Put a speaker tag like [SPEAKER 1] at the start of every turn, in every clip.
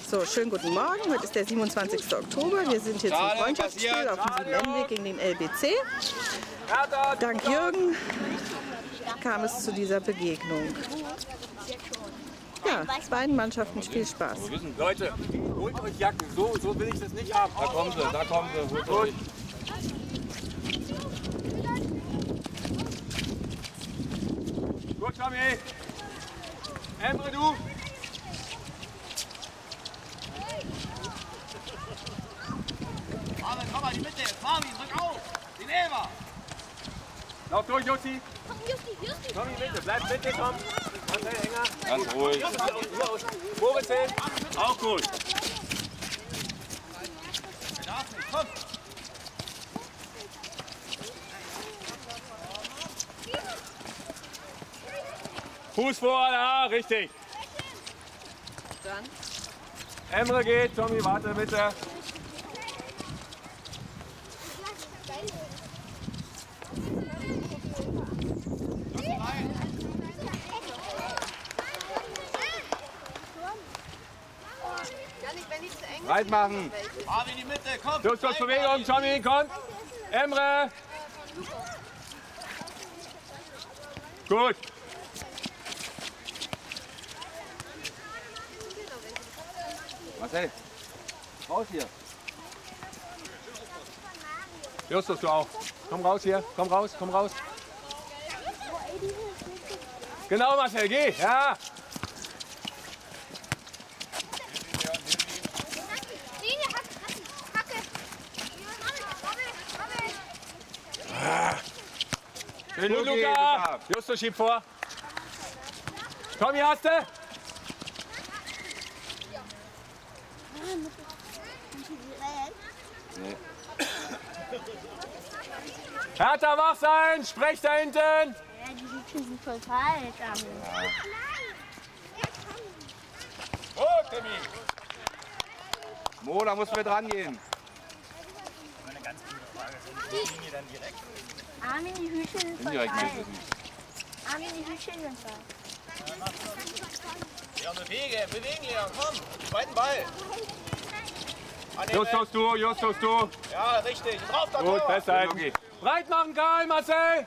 [SPEAKER 1] So, schönen guten Morgen. Heute ist der 27. Oktober. Wir sind hier zum Freundschaftsspiel auf dem Siebenenweg gegen den LBC. Dank Jürgen kam es zu dieser Begegnung. Ja, beiden Mannschaften viel Spaß.
[SPEAKER 2] Leute, holt euch Jacken. So will ich das nicht haben. Da kommen sie, holt euch. Gut, Tommy. Emre, du.
[SPEAKER 3] Marvin, komm mal, die Mitte. Marvin, drück auf. Den Elber.
[SPEAKER 2] Lauf durch, Jussi.
[SPEAKER 3] Justi.
[SPEAKER 2] Tommy, Mitte. Bleib Mitte, Tom. Marcel, enger.
[SPEAKER 4] Ganz ruhig.
[SPEAKER 2] Moritz hin. Auch gut.
[SPEAKER 3] Er darf nicht, komm.
[SPEAKER 2] Fuß vor, da, richtig.
[SPEAKER 1] Dann.
[SPEAKER 2] Emre geht, Tommy, warte bitte. Weit machen.
[SPEAKER 3] Marvin in die Mitte, komm.
[SPEAKER 2] Justus, Bewegung, Tommy, komm. Emre. Gut.
[SPEAKER 4] Marcel, raus hier.
[SPEAKER 2] Justus, du auch. Komm raus hier, komm raus. Genau, Marcel, geh, ja.
[SPEAKER 4] Schön,
[SPEAKER 2] Gut, Luca. Justus, schieb vor. Tommy, hast du?
[SPEAKER 4] Nee.
[SPEAKER 2] Hertha, wach sein, sprech da hinten.
[SPEAKER 5] Ja, die Hütchen sind voll falsch.
[SPEAKER 2] Gut, Timmy.
[SPEAKER 4] Mo, da musst du mit rangehen.
[SPEAKER 3] Eine ganz gute Frage. Sind die Linie dann direkt?
[SPEAKER 5] Armin, die Hütchen sind voll
[SPEAKER 4] Indirekt
[SPEAKER 5] falsch.
[SPEAKER 4] meinst du es nicht.
[SPEAKER 5] Armin, die Hütchen sind falsch.
[SPEAKER 3] Ja, bewegen, Leon, komm. Zweiten Ball.
[SPEAKER 2] Justus, du.
[SPEAKER 3] Ja, richtig. Drauf da.
[SPEAKER 2] Gut, festhalten. Breit machen, Karl, Marcel.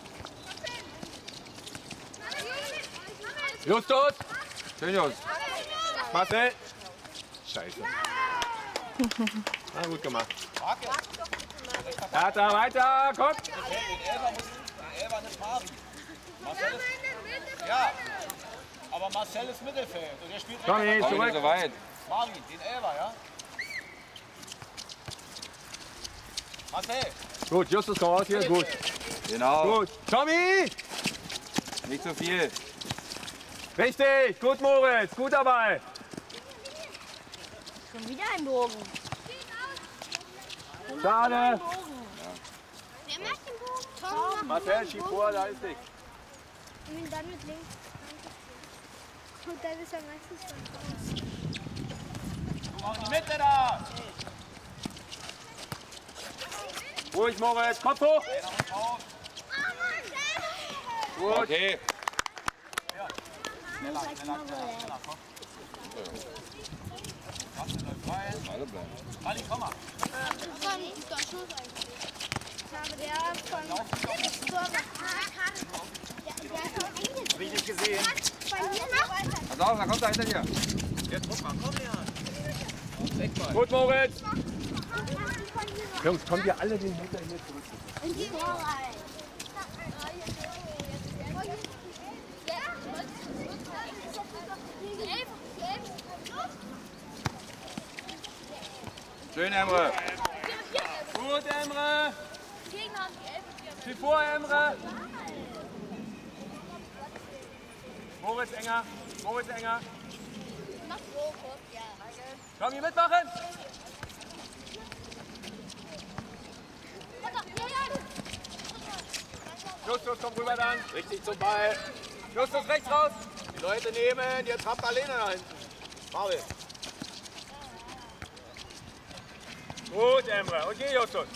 [SPEAKER 2] Justus.
[SPEAKER 4] Schön, Jungs.
[SPEAKER 2] Marcel. Scheiße. Na, gut gemacht. Hertha, weiter, komm.
[SPEAKER 3] Den Elber nicht Marvin. Marcel ist, ja, aber Marcel ist Mittelfeld und der spielt
[SPEAKER 2] Tommy,
[SPEAKER 3] rechts.
[SPEAKER 4] Komm nicht so weit.
[SPEAKER 3] Marvin, den Elber, ja? Marcel.
[SPEAKER 2] Gut, Justus, komm raus hier, gut.
[SPEAKER 4] Genau.
[SPEAKER 2] Gut. Tommy.
[SPEAKER 4] Nicht so viel.
[SPEAKER 2] Richtig, gut, Moritz, gut dabei.
[SPEAKER 5] Schon wieder ein Bogen.
[SPEAKER 2] Schade.
[SPEAKER 5] Wer macht den Bogen? Tom.
[SPEAKER 2] Marcel, schieb vor, da ist nichts.
[SPEAKER 5] Und dann mit links. Und dann ist er meistens dann raus.
[SPEAKER 3] In die Mitte da.
[SPEAKER 2] Ruhig, Moritz, Kopf hoch. Gut.
[SPEAKER 4] Okay. Alle bleiben.
[SPEAKER 3] Ali, komm mal. Hab ich nicht gesehen.
[SPEAKER 4] Pass auf, da kommt er hinter dir.
[SPEAKER 3] Jetzt guck mal, komm Leon. Weg mal.
[SPEAKER 2] Gut, Moritz. Jungs, kommt ihr alle den Meter hier zurück?
[SPEAKER 4] Schön, Emre.
[SPEAKER 2] Gut, Emre. Schieb vor, Emre. Moritz enger. Tommy, mitmachen. Justus, komm rüber dann.
[SPEAKER 3] Richtig zum Ball.
[SPEAKER 2] Justus, rechts raus.
[SPEAKER 3] Die Leute nehmen, jetzt habt ihr alleine da hinten. Marvin.
[SPEAKER 2] Gut, Emre. Und geh, Justus.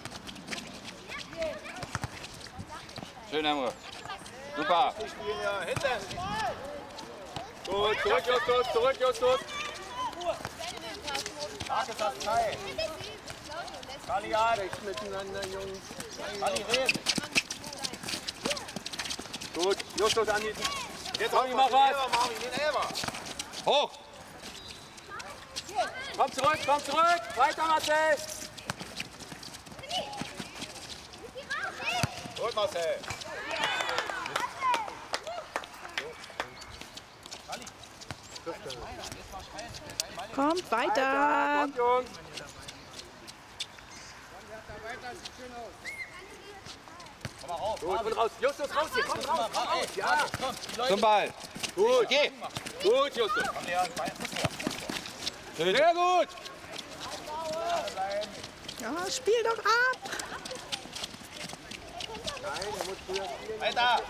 [SPEAKER 4] Schön, Emre. Super.
[SPEAKER 3] Die spielen ja hinten.
[SPEAKER 2] Gut, zurück, Justus, zurück, Justus.
[SPEAKER 3] Zeit. Kali an.
[SPEAKER 2] Rechts miteinander, Jungs.
[SPEAKER 3] Kali reden.
[SPEAKER 2] Gut, Justus anbieten.
[SPEAKER 3] Jetzt
[SPEAKER 2] Tommy, mach was.
[SPEAKER 4] Hoch!
[SPEAKER 2] Komm zurück. Weiter, Marcel.
[SPEAKER 3] Gut, Marcel.
[SPEAKER 1] Kommt weiter.
[SPEAKER 2] Kommt, Jungs.
[SPEAKER 3] Komm mal rauf.
[SPEAKER 2] Gut, und raus. Justus, raus hier. Komm raus. Ja.
[SPEAKER 4] Zum Ball.
[SPEAKER 2] Gut.
[SPEAKER 4] Geh!
[SPEAKER 2] Gut, Justus.
[SPEAKER 4] Schön.
[SPEAKER 2] Sehr gut.
[SPEAKER 1] Ja, spiel doch ab.
[SPEAKER 3] Weiter.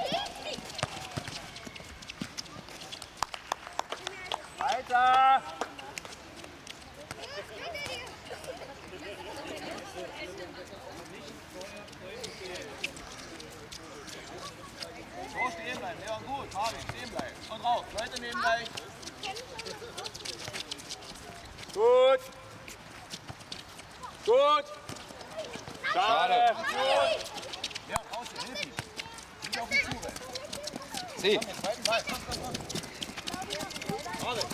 [SPEAKER 2] Weiter.
[SPEAKER 3] So stehen bleiben. Leon, gut. Marvin, stehen bleiben. Und raus. Leute nehmen gleich.
[SPEAKER 2] Gut. Gut. Schade.
[SPEAKER 3] Ja, raus hier. Hilf ihm. Nicht auf ihn zu.
[SPEAKER 4] Sieh!
[SPEAKER 3] Komm, den zweiten Ball. Marvin.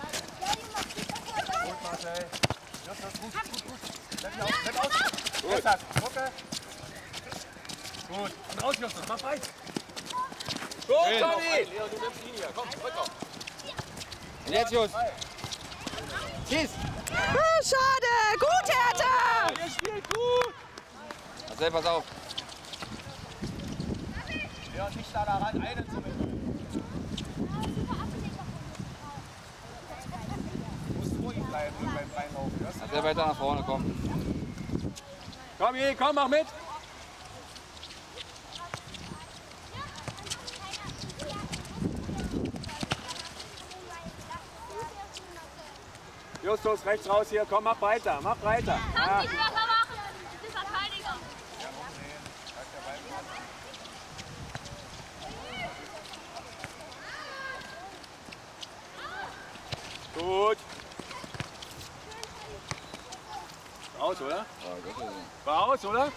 [SPEAKER 3] Gut, Marcel. Justus, gut. Bleib aus.
[SPEAKER 2] Gut.
[SPEAKER 3] Jetzt hast du. Okay.
[SPEAKER 2] Gut. Und raus, Justus. Mach weit.
[SPEAKER 4] Schön.
[SPEAKER 2] Gut, Tommy.
[SPEAKER 3] Leon, du nimmst ihn hier. Komm, zurück auf.
[SPEAKER 4] Und jetzt, Jus! Schieß!
[SPEAKER 1] Ah, schade. Gut, Hertha.
[SPEAKER 2] Ihr spielt gut.
[SPEAKER 4] Marcel, pass auf!
[SPEAKER 3] Leon, nicht da ran, einen zu mitnehmen. Du musst vor ihm bleiben beim Reinlaufen. Hörst du?
[SPEAKER 4] Marcel, weiter nach vorne, komm!
[SPEAKER 2] Tommy, komm, mach mit. Justus, rechts raus hier. Komm, mach weiter. Mach weiter. Ja.
[SPEAKER 5] Nicht locker machen. Das ist Verteidiger.
[SPEAKER 2] Gut. Aus, oder?
[SPEAKER 4] Ja, das ist es.
[SPEAKER 2] War aus, oder?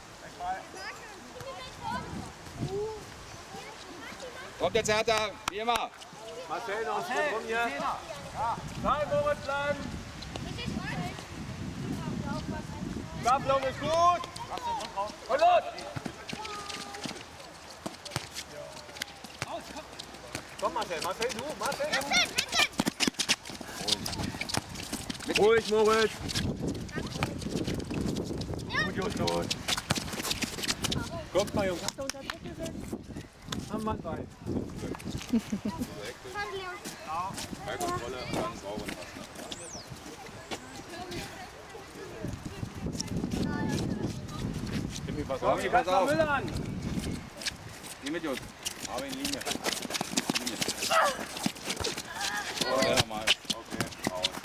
[SPEAKER 4] Kommt jetzt Hertha, wie immer!
[SPEAKER 2] Marcel, noch ein Stück rum hier. Nein, Moritz, bleiben. Staffelung ist gut. Und los. Komm, Marcel, du. Ruhig, Moritz. Gut, Justus. Kommt mal, Jungs. Habt ihr unter Druck gesetzt? Am Mann bei.
[SPEAKER 4] Ballkontrolle, ganz sauber.
[SPEAKER 2] Timmy, pass
[SPEAKER 4] auf.
[SPEAKER 2] auf. Pass auf. Müller an.
[SPEAKER 4] Geh mit, Jus!
[SPEAKER 3] Aber in Linie.
[SPEAKER 4] Oh, ja, nochmal.
[SPEAKER 3] Okay, raus.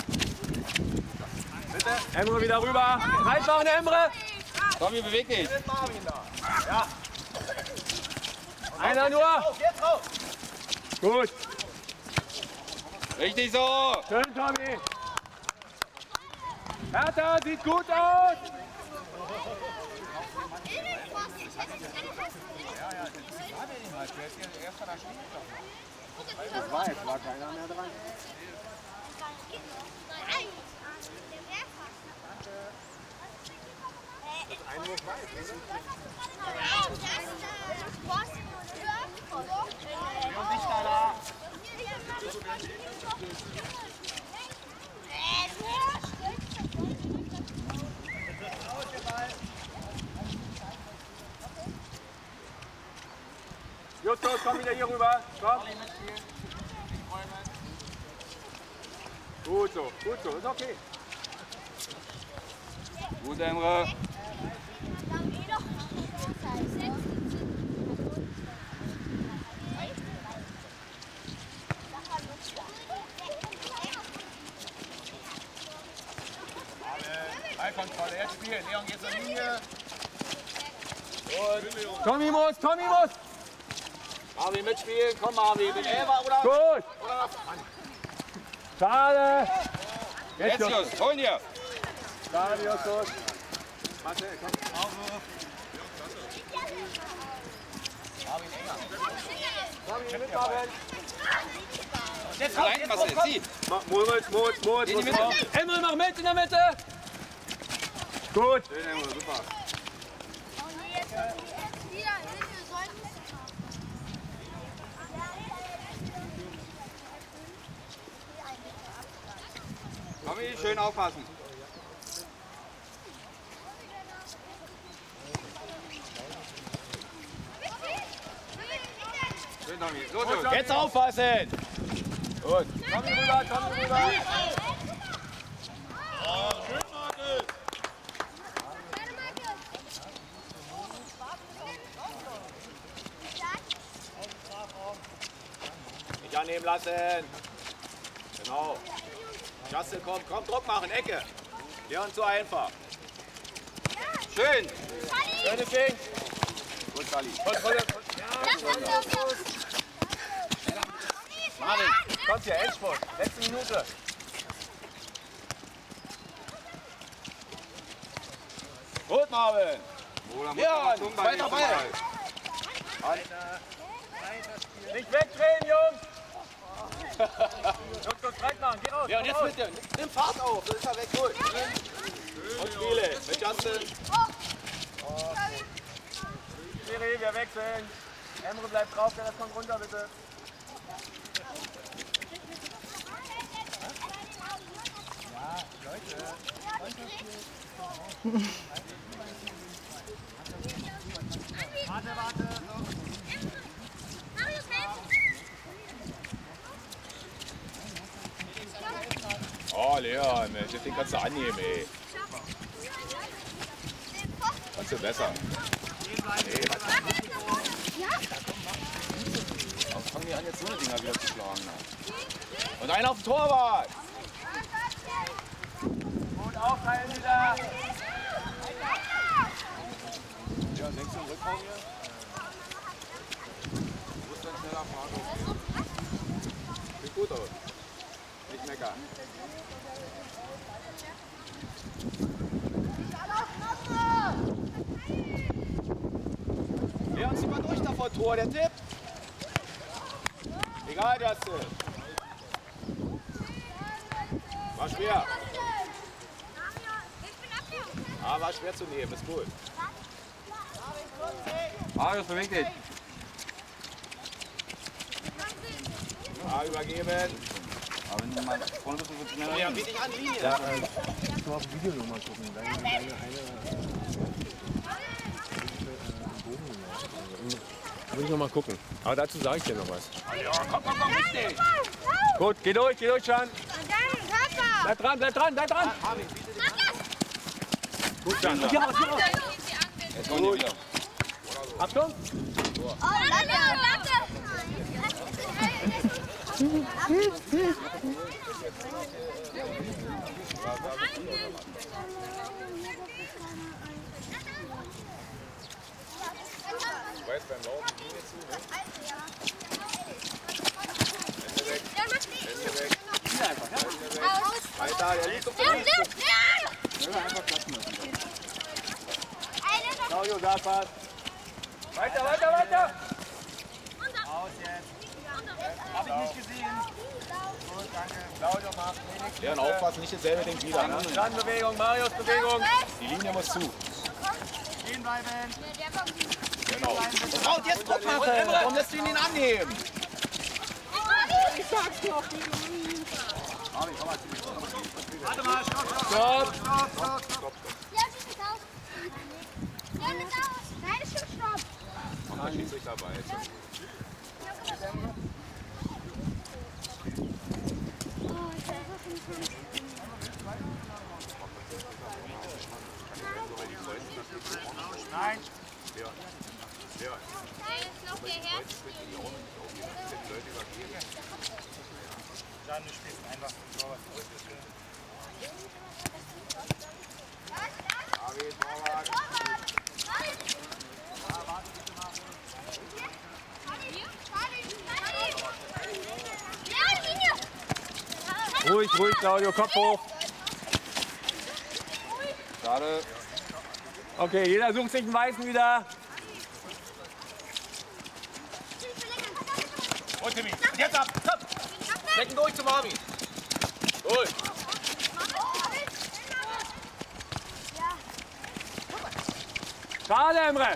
[SPEAKER 2] Emre wieder rüber. Reinmachen, Emre.
[SPEAKER 4] Tommy, beweg dich!
[SPEAKER 3] Mit Marvin da. Ja.
[SPEAKER 2] Einer nur.
[SPEAKER 3] Raus, jetzt raus.
[SPEAKER 2] Gut.
[SPEAKER 4] Richtig so!
[SPEAKER 2] Schön, Tommy. Hertha, sieht gut aus. Das war jetzt, war keiner mehr dran. Einwurf weiß,
[SPEAKER 3] Und nicht da.
[SPEAKER 2] Justus, komm wieder hier rüber. Komm. Gut so, ist okay.
[SPEAKER 4] Gut, Emre!
[SPEAKER 3] Ballkontrolle, jetzt spielen. Leon, geht zur Linie.
[SPEAKER 2] Tommy muss.
[SPEAKER 3] Marvin mitspielen. Komm, Marvin. Mit Elfer oder?
[SPEAKER 2] Gut.
[SPEAKER 3] Oder
[SPEAKER 2] Schade.
[SPEAKER 4] Jetzt, Jus! Holen hier!
[SPEAKER 2] Gerade, Justus. Marcel, komm. Marvin, mitmachen.
[SPEAKER 4] Jetzt rein, Marcel, zieh.
[SPEAKER 2] Moritz.
[SPEAKER 4] In die Mitte.
[SPEAKER 6] Emre, mach mit in der Mitte.
[SPEAKER 2] Gut.
[SPEAKER 4] Schön, Emre, super. Tommy, schön aufpassen. Schön, Tommy. Los, los.
[SPEAKER 3] Jetzt aufpassen!
[SPEAKER 2] Gut. Tommy rüber.
[SPEAKER 3] Nicht annehmen lassen. Genau. Justin, komm, Druck machen, Ecke. Leon, zu einfach.
[SPEAKER 4] Schön.
[SPEAKER 3] Schönes Ding.
[SPEAKER 4] Gut, Sally.
[SPEAKER 3] Marvin, kommt hier, Endspurt. Letzte Minute. Gut, Marvin.
[SPEAKER 4] Oh, da muss
[SPEAKER 3] Ja,
[SPEAKER 4] man tun bei
[SPEAKER 3] weiter
[SPEAKER 4] diesem
[SPEAKER 3] Ball.
[SPEAKER 4] Ball.
[SPEAKER 2] Nicht wegdrehen, Jungs. Jungs, direkt machen. Geh raus.
[SPEAKER 3] Ja, und jetzt mit dir. Nimm Fahrt auf, so ist er weg. Gut. Und Spiele mit Justin.
[SPEAKER 2] Siri, wir wechseln. Emre bleibt drauf, der Rest kommt runter, bitte.
[SPEAKER 3] Oh, Leon, Mensch, das Ding kannst du annehmen, ey. Kannst du besser.
[SPEAKER 4] Warum fangen die an, jetzt so eine Dinger wieder zu schlagen?
[SPEAKER 3] Und einer auf dem Torwart.
[SPEAKER 2] Gut, aufteilen wieder.
[SPEAKER 3] Ja, denkst du im Rückraum hier?
[SPEAKER 4] Wo ist dein schneller Fahrer?
[SPEAKER 3] Sieht gut aus. Nicht meckern. Leon, zieh mal durch da vor Tor, der Tipp. Egal, der Tipp. War schwer. Ah, war schwer zu nehmen, ist gut.
[SPEAKER 4] Marius, beweg dich.
[SPEAKER 3] Ah, übergeben.
[SPEAKER 4] Aber wenn du mal vorne bist, wird es schneller.
[SPEAKER 3] Ja, wie dich an Linie.
[SPEAKER 2] Ja, ich muss auf dem Video nochmal gucken. Will ich noch mal gucken. Aber dazu sage ich dir noch was.
[SPEAKER 3] Ja, komm, richtig.
[SPEAKER 2] Gut, geh durch, Can. Bleib dran. Gut, Can.
[SPEAKER 4] Jetzt kommen die wieder.
[SPEAKER 2] Achtung.
[SPEAKER 3] Du weißt beim Laufen Linie zu, ne? Hände weg. Weiter, der liegt auf der Linie.
[SPEAKER 4] Einfach platzen lassen.
[SPEAKER 2] Claudio, da passt. Weiter. Aus jetzt. Hab ich nicht gesehen. Gut, danke. Claudio macht wenig.
[SPEAKER 3] Leon, aufpassen, nicht dasselbe Ding wieder. Ne?
[SPEAKER 2] Bewegung, Marius, Bewegung.
[SPEAKER 3] Die Linie muss zu.
[SPEAKER 2] Stehen bleiben.
[SPEAKER 3] Genau. Und jetzt Druck machen. Warum lässt du ihn annehmen?
[SPEAKER 2] Warte mal, stopp.
[SPEAKER 5] Nein, ist schon stopp.
[SPEAKER 3] Und der Schiedsrichter dabei.
[SPEAKER 2] Nein.
[SPEAKER 3] Leon.
[SPEAKER 5] Nein, ist noch der Herr.
[SPEAKER 2] Jan, du spielst einfach mit Torwart. Ruhig, Claudio, Kopf hoch.
[SPEAKER 4] Schade.
[SPEAKER 2] Okay, jeder sucht sich einen Weißen wieder.
[SPEAKER 3] Und Timmy, jetzt ab, komm! Stecken durch zum Marvin. Gut.
[SPEAKER 2] Schade, Emre.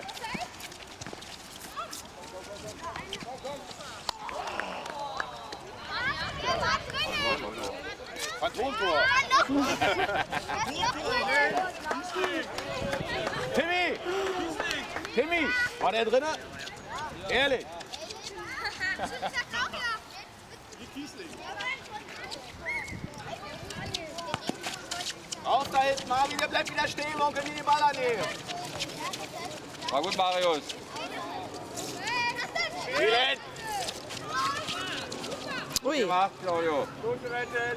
[SPEAKER 3] Phantomtor. Timmy! Timmy! War der drinne? Ehrlich? Raus da hinten, Marvin, der bleibt wieder stehen, warum können die den Ball annehmen?
[SPEAKER 4] War gut, Marius.
[SPEAKER 3] Spielen!
[SPEAKER 1] Ui,
[SPEAKER 4] Gemacht, Claudio.
[SPEAKER 2] Gut gerettet.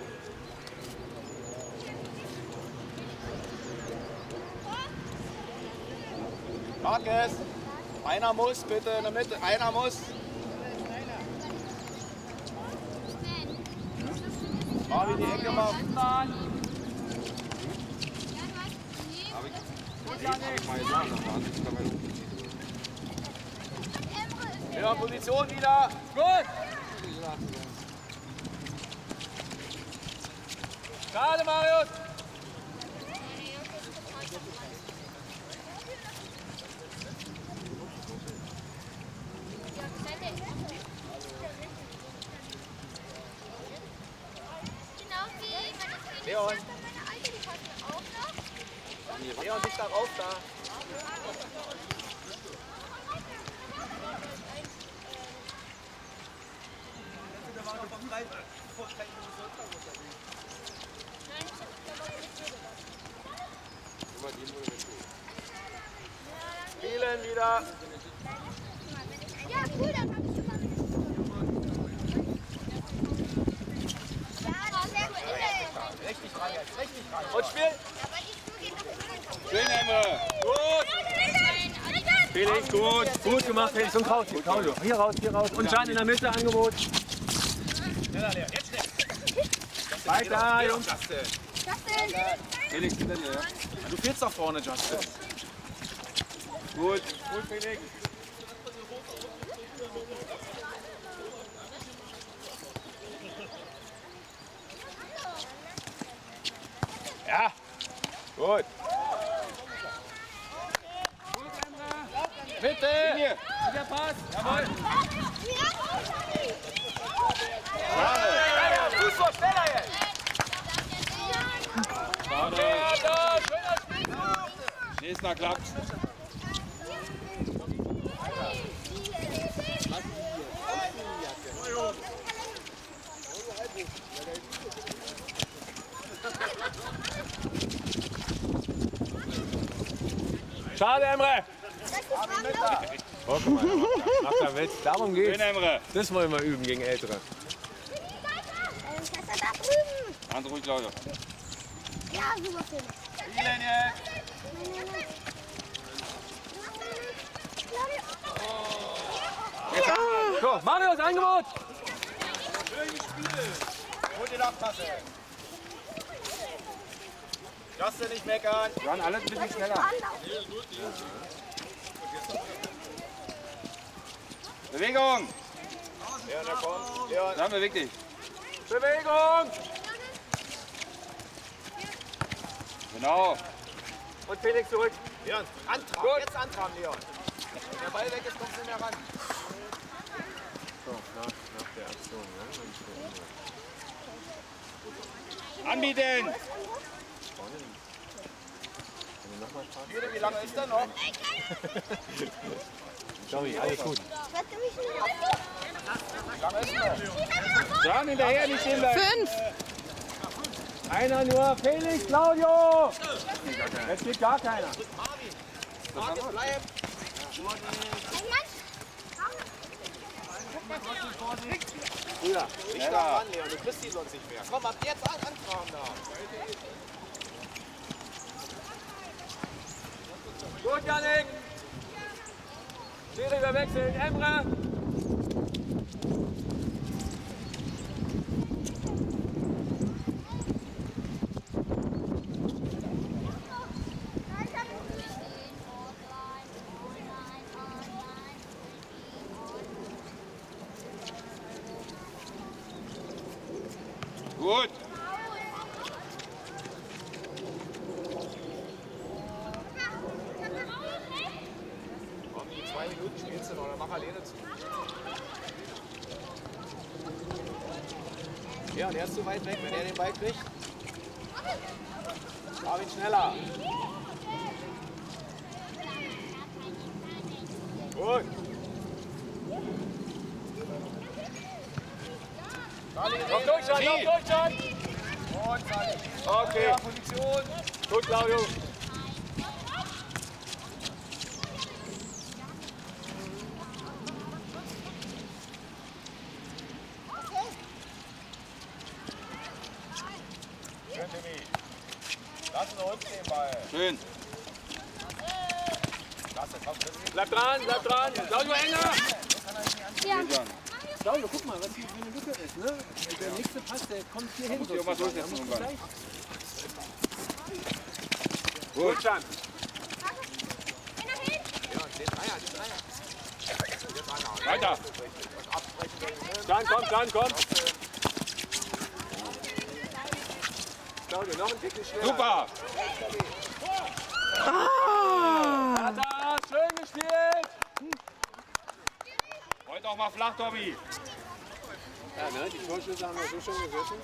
[SPEAKER 3] Markus, einer muss bitte in der Mitte, einer muss. Marvin, die Ecke machen. Ja, Position wieder.
[SPEAKER 2] Gut. Schade, Marius.
[SPEAKER 3] Leon. Leon, dich darauf da. Spielen wieder.
[SPEAKER 5] Ja, cool, dann hab ich immer mit. Ja, sehr gut.
[SPEAKER 3] Richtig dran jetzt, richtig dran. Und spielen.
[SPEAKER 4] Schön, Emre.
[SPEAKER 3] Gut.
[SPEAKER 2] Felix, gut. Gut gemacht, Felix. Und raus, hier, Claudio. Hier raus, hier raus. Und Jan in der Mitte, Angebot.
[SPEAKER 3] Schneller, Leon, jetzt schnell.
[SPEAKER 2] Weiter, Jungs.
[SPEAKER 3] Justin.
[SPEAKER 4] Felix, hinter dir, ja?
[SPEAKER 3] Du fehlst doch vorne, Justin.
[SPEAKER 2] Gut, gut, Felix.
[SPEAKER 3] Ja. Gut. Bitte.
[SPEAKER 4] Hier.
[SPEAKER 2] Der Pass. Jawohl.
[SPEAKER 3] Fußball, schneller jetzt.
[SPEAKER 4] Nächster klappt.
[SPEAKER 2] Schade, Emre. Oh, guck mal, macht er Witz. Darum
[SPEAKER 4] Schön,
[SPEAKER 2] geht's.
[SPEAKER 4] Emre.
[SPEAKER 2] Das wollen wir üben gegen Ältere.
[SPEAKER 4] Ganz ruhig, Claudio.
[SPEAKER 5] Ja, super Film.
[SPEAKER 3] Spielen jetzt.
[SPEAKER 2] So, Marius, Angebot.
[SPEAKER 3] Schön gespielt. Hol die Nachpasse. Justin, nicht meckern.
[SPEAKER 4] Jan, alles ein bisschen schneller. Bewegung.
[SPEAKER 3] Leon, der kommt. Leon.
[SPEAKER 4] Dann beweg dich.
[SPEAKER 2] Bewegung.
[SPEAKER 4] Genau.
[SPEAKER 2] Und Felix zurück.
[SPEAKER 3] Leon, antraben. Jetzt antraben, Leon. Wenn der Ball weg ist, kommst du nicht mehr ran.
[SPEAKER 2] So, nach der Aktion, ja.
[SPEAKER 4] Anbieten.
[SPEAKER 3] Jede, wie lange ist der noch?
[SPEAKER 2] Sorry, alles gut.
[SPEAKER 3] Wie lange ist der?
[SPEAKER 4] Jan, hinterher, nicht stehen bleiben.
[SPEAKER 1] 5.
[SPEAKER 2] Einer nur, Felix, Claudio. Jetzt geht gar keiner.
[SPEAKER 3] Marvin, bleib. Nicht da ran, Leon, du kriegst die sonst nicht mehr. Komm, ab jetzt antraben da.
[SPEAKER 2] Gut, Janik. Schiri, wir wechseln. Emre.
[SPEAKER 3] kannst du noch, dann mach alleine zu. Ja, und er ist zu weit weg, wenn er den Ball kriegt. Marvin schneller. Gut.
[SPEAKER 4] Auf Durchstand, auf Durchstand!
[SPEAKER 3] Und
[SPEAKER 4] Okay.
[SPEAKER 3] Position.
[SPEAKER 4] Gut, Claudio.
[SPEAKER 3] Schön, Timmy. Lass ihn uns den Ball.
[SPEAKER 4] Schön.
[SPEAKER 3] Lass ihn, komm,
[SPEAKER 4] Bleib dran, bleib dran. Claudio, enger!
[SPEAKER 5] Ja.
[SPEAKER 2] Claudio, guck mal, was hier für eine Lücke ist. Ne? Der nächste Pass, der kommt hier hin.
[SPEAKER 4] Muss ich irgendwas durchsetzen irgendwann.
[SPEAKER 2] Durchstand.
[SPEAKER 4] Weiter.
[SPEAKER 2] Dann komm. Claudio, noch ein Ticken schneller.
[SPEAKER 4] Super.
[SPEAKER 2] Da, schön gespielt.
[SPEAKER 4] Heute auch mal flach, Tobi.
[SPEAKER 2] Ja, ne, die Torschüsse haben wir so schön gesessen.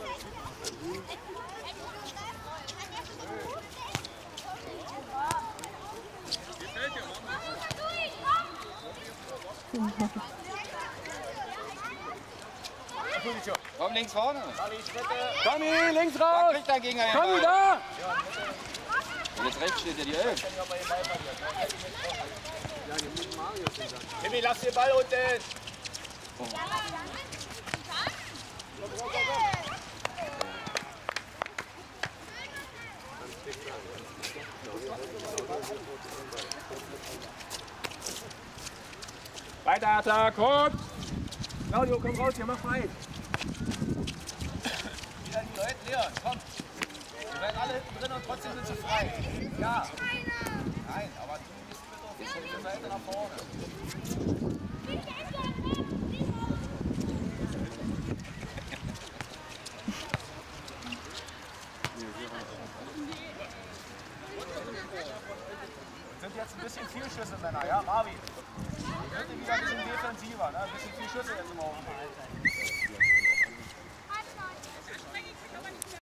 [SPEAKER 4] Komm links vorne.
[SPEAKER 2] Tommy, links
[SPEAKER 4] Da
[SPEAKER 2] raus.
[SPEAKER 4] kriegt er gegen einen
[SPEAKER 2] Tommy,
[SPEAKER 4] Ball.
[SPEAKER 2] da.
[SPEAKER 4] Und jetzt rechts steht ja die 11.
[SPEAKER 3] Timmy, lass den Ball unten.
[SPEAKER 2] Weiter, Attack, gut. Claudio, komm raus, hier, mach frei.
[SPEAKER 3] Wieder die Leute, Leon, komm. Wir werden alle hinten drin und trotzdem sind sie frei. Ja. Nein, aber du bist bitte auf die Seite nach vorne. Sind jetzt ein bisschen viel Schüsse, Männer, ja, Marvin? Bitte wieder ein bisschen defensiver, ne? Ein bisschen viel Schüsse jetzt im Augenblick.